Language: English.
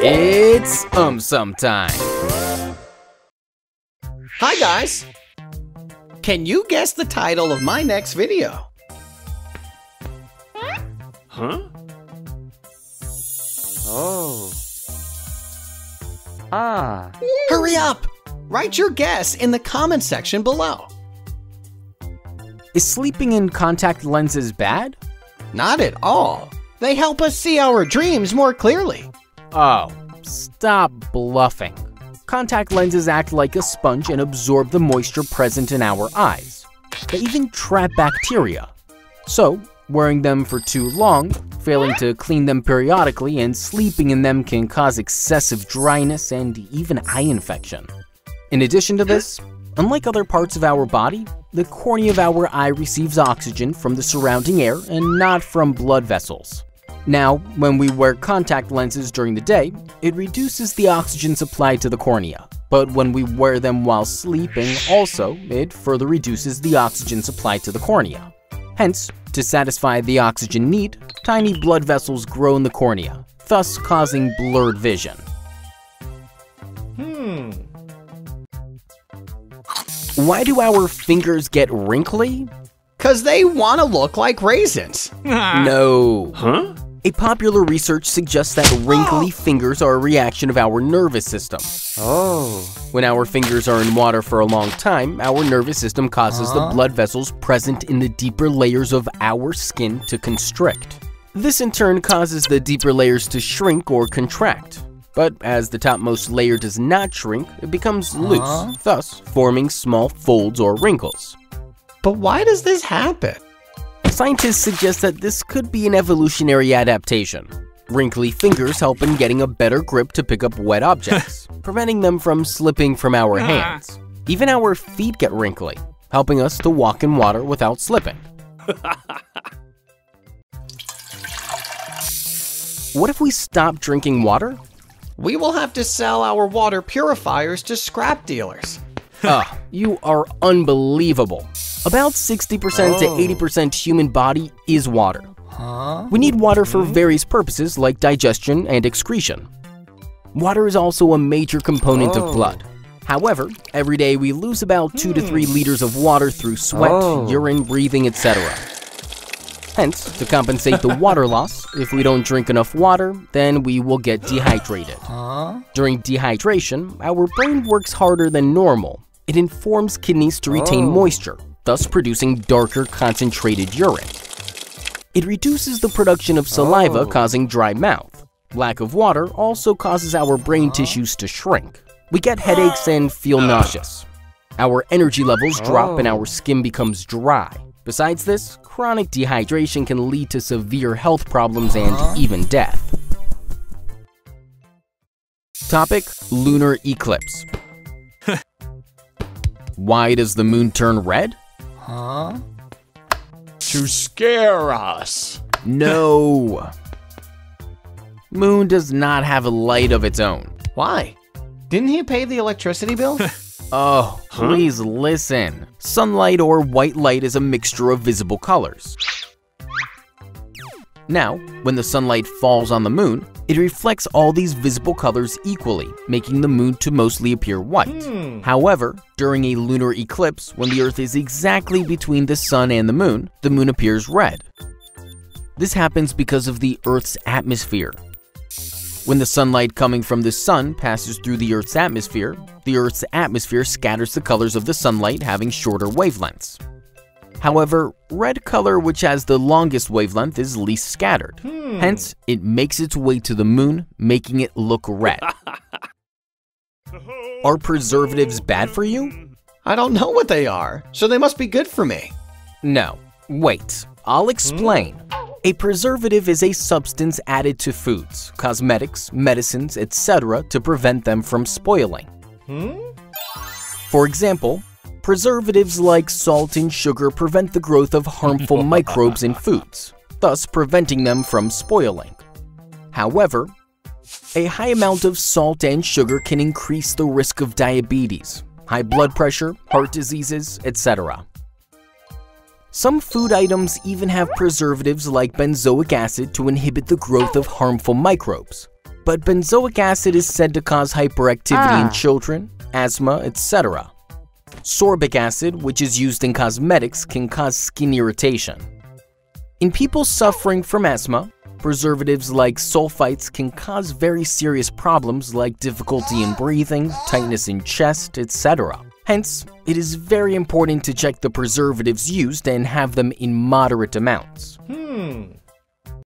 It's AumSum time. Hi guys! Can you guess the title of my next video? Huh? Oh. Hurry up! Write your guess in the comment section below. Is sleeping in contact lenses bad? Not at all. They help us see our dreams more clearly. Oh, stop bluffing. Contact lenses act like a sponge and absorb the moisture present in our eyes. They even trap bacteria. So, wearing them for too long, failing to clean them periodically, and sleeping in them can cause excessive dryness and even eye infection. In addition to this, unlike other parts of our body, the cornea of our eye receives oxygen from the surrounding air and not from blood vessels. Now, when we wear contact lenses during the day, it reduces the oxygen supply to the cornea. But when we wear them while sleeping also, it further reduces the oxygen supply to the cornea. Hence, to satisfy the oxygen need, tiny blood vessels grow in the cornea, thus causing blurred vision. Why do our fingers get wrinkly? 'Cause they want to look like raisins. No. Huh? A popular research suggests that wrinkly fingers are a reaction of our nervous system. Oh. When our fingers are in water for a long time, our nervous system causes the blood vessels present in the deeper layers of our skin to constrict. This in turn causes the deeper layers to shrink or contract. But as the topmost layer does not shrink, it becomes loose, thus forming small folds or wrinkles. But why does this happen? Scientists suggest that this could be an evolutionary adaptation. Wrinkly fingers help in getting a better grip to pick up wet objects, preventing them from slipping from our hands. Even our feet get wrinkly, helping us to walk in water without slipping. What if we stop drinking water? We will have to sell our water purifiers to scrap dealers. You are unbelievable. About 60% to 80% human body is water. We need water for various purposes like digestion and excretion. Water is also a major component of blood. However, every day we lose about 2 to 3 liters of water through sweat, urine, breathing, etc. Hence, to compensate the water loss, if we don't drink enough water, then we will get dehydrated. During dehydration, our brain works harder than normal. It informs kidneys to retain moisture, thus producing darker concentrated urine. It reduces the production of saliva, causing dry mouth. Lack of water also causes our brain tissues to shrink. We get headaches and feel nauseous. Our energy levels drop and our skin becomes dry. Besides this, chronic dehydration can lead to severe health problems and even death. Topic: lunar eclipse. Why does the moon turn red? To scare us. No. Moon does not have a light of its own. Why? Didn't he pay the electricity bill? Oh, please listen. Sunlight or white light is a mixture of visible colors. Now, when the sunlight falls on the moon, it reflects all these visible colors equally, making the moon to mostly appear white. However, during a lunar eclipse, when the Earth is exactly between the sun and the moon appears red. This happens because of the Earth's atmosphere. When the sunlight coming from the sun passes through the Earth's atmosphere scatters the colors of the sunlight, having shorter wavelengths. However, red color, which has the longest wavelength, is least scattered. Hence, it makes its way to the moon, making it look red. Are preservatives bad for you? I don't know what they are, so they must be good for me. No. Wait, I'll explain. A preservative is a substance added to foods, cosmetics, medicines, etc. to prevent them from spoiling. For example, preservatives like salt and sugar prevent the growth of harmful microbes in foods, thus preventing them from spoiling. However, a high amount of salt and sugar can increase the risk of diabetes, high blood pressure, heart diseases, etc. Some food items even have preservatives like benzoic acid to inhibit the growth of harmful microbes. but benzoic acid is said to cause hyperactivity in children, asthma, etc. Sorbic acid, which is used in cosmetics, can cause skin irritation. In people suffering from asthma, preservatives like sulfites can cause very serious problems like difficulty in breathing, tightness in chest, etc. Hence, it is very important to check the preservatives used and have them in moderate amounts.